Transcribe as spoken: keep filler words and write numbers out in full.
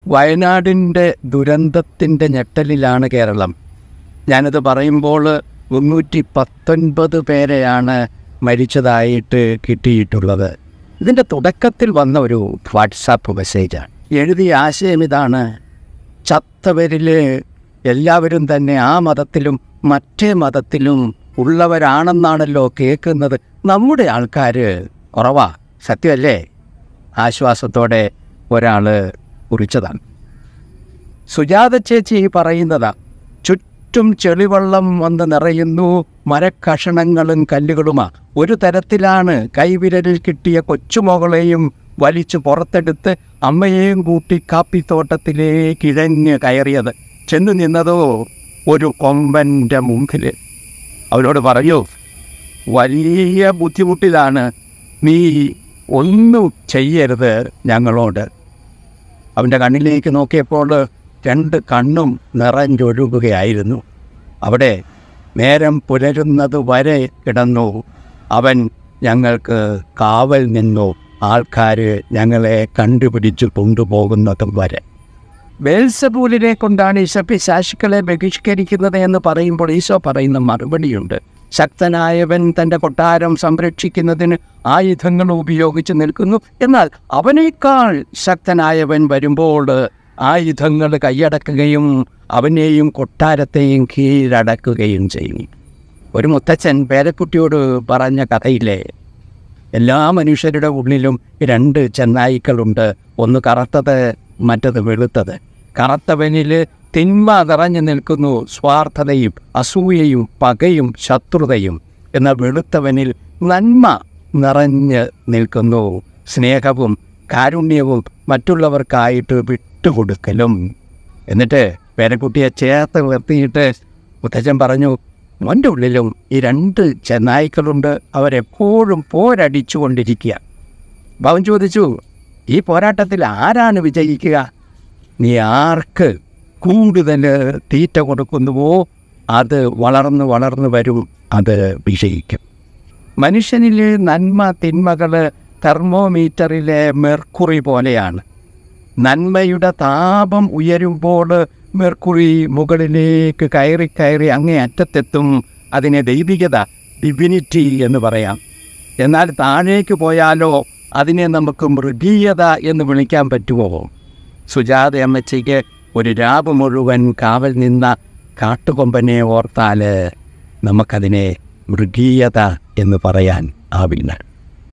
വയനാടിൻ്റെ ദുരന്തത്തിൻ്റെ ഞെട്ടലിലാണ് കേരളം. ഞാനത് പറയുമ്പോൾ മുന്നൂറ്റി പത്തൊൻപത് പേരെയാണ് മരിച്ചതായിട്ട് കിട്ടിയിട്ടുള്ളത്. ഇതിൻ്റെ തുടക്കത്തിൽ വന്ന ഒരു വാട്സാപ്പ് മെസ്സേജാണ്. എഴുതിയ ആശയം ഇതാണ്: ചത്തവരിൽ എല്ലാവരും തന്നെ ആ മതത്തിലും മറ്റേ മതത്തിലും ഉള്ളവരാണെന്നാണല്ലോ കേൾക്കുന്നത്. നമ്മുടെ ആൾക്കാർ കുറവാ, സത്യമല്ലേ? ആശ്വാസത്തോടെ ഒരാൾ കുറിച്ചതാണ്. സുജാത ചേച്ചി പറയുന്നതാ: ചുറ്റും ചെളിവെള്ളം വന്ന് നിറയുന്നു, മരക്കഷണങ്ങളും കല്ലുകളുമാ. ഒരു തരത്തിലാണ് കൈവിരലിൽ കിട്ടിയ കൊച്ചുമോളെയും വലിച്ചു പുറത്തെടുത്ത് അമ്മയെയും കൂട്ടി കാപ്പിത്തോട്ടത്തിലേക്ക് ഇഴഞ്ഞ് കയറിയത്. ചെന്നു നിന്നതോ ഒരു കൊമ്പൻ്റെ മുമ്പിൽ. അവനോട് പറയൂ, വലിയ ബുദ്ധിമുട്ടിലാണ്, നീ ഒന്നും ചെയ്യരുത് ഞങ്ങളോട്. അവൻ്റെ കണ്ണിലേക്ക് നോക്കിയപ്പോൾ രണ്ട് കണ്ണും നിറഞ്ഞൊഴുകുകയായിരുന്നു. അവിടെ നേരം പുലരുന്നത് വരെ കിടന്നു അവൻ. ഞങ്ങൾക്ക് കാവൽ നിന്നു, ആൾക്കാർ ഞങ്ങളെ കണ്ടുപിടിച്ചു കൊണ്ടുപോകുന്നതും വരെ. ബേൽസബൂലിനെ കൊണ്ടാണ് ഈശോ പിശാചുക്കളെ ബഹിഷ്കരിക്കുന്നത് എന്ന് പറയുമ്പോൾ ഈശോ പറയുന്ന മറുപടിയുണ്ട്: ശക്തനായവൻ തൻ്റെ കൊട്ടാരം സംരക്ഷിക്കുന്നതിന് ആയുധങ്ങൾ ഉപയോഗിച്ച് നിൽക്കുന്നു, എന്നാൽ അവനേക്കാൾ ശക്തനായവൻ വരുമ്പോൾ ആയുധങ്ങൾ കൈയടക്കുകയും അവനെയും കൊട്ടാരത്തെയും കീഴടക്കുകയും ചെയ്യും. ഒരു മുത്തച്ഛൻ പേരക്കുട്ടിയോട് പറഞ്ഞ കഥയില്ലേ, എല്ലാ മനുഷ്യരുടെ ഉള്ളിലും രണ്ട് ചെന്നായ്ക്കളുണ്ട്, ഒന്ന് കറുത്തത്, മറ്റത് വെളുത്തത്. കറുത്തവനിൽ തിന്മ നിറഞ്ഞു നിൽക്കുന്നു, സ്വാർത്ഥതയും അസൂയയും പകയും ശത്രുതയും. എന്നാൽ വെളുത്തവനിൽ നന്മ നിറഞ്ഞ് നിൽക്കുന്നു, സ്നേഹവും കാരുണ്യവും മറ്റുള്ളവർക്കായിട്ട് വിട്ടുകൊടുക്കലും. എന്നിട്ട് പേരക്കുട്ടിയെ ചേർത്ത് നിർത്തിയിട്ട് മുത്തച്ഛൻ പറഞ്ഞു: മോൻ്റെ ഉള്ളിലും ഈ രണ്ട് ചെന്നായ്ക്കളുണ്ട്, അവരെപ്പോഴും പോരടിച്ചു കൊണ്ടിരിക്കുക. അവൻ ചോദിച്ചു, ഈ പോരാട്ടത്തിൽ ആരാണ് വിജയിക്കുക? നീ ആർക്ക് കൂടുതൽ തീറ്റ കൊടുക്കുന്നുവോ അത് വളർന്ന് വളർന്ന് വരും, അത് വിജയിക്കും. മനുഷ്യനിലെ നന്മ തിന്മകൾ തെർമോമീറ്ററിലെ മെർക്കുറി പോലെയാണ്. നന്മയുടെ താപം ഉയരുമ്പോൾ മെർക്കുറി മുകളിലേക്ക് കയറി കയറി അങ്ങേ അറ്റത്തെത്തും. അതിനെ ദൈവികത, ഡിവിനിറ്റി എന്ന് പറയാം. എന്നാൽ താഴേക്ക് പോയാലോ അതിനെ നമുക്ക് മൃഗീയത എന്ന് വിളിക്കാൻ പറ്റുമോ? സുജാത അമ്മച്ചിക്ക് ഒരു രാവ് മുഴുവൻ കാവൽ നിന്ന കാട്ടുകൊമ്പനെ ഓർത്താൽ നമുക്കതിനെ മൃഗീയത എന്ന് പറയാൻ ആവില്ല.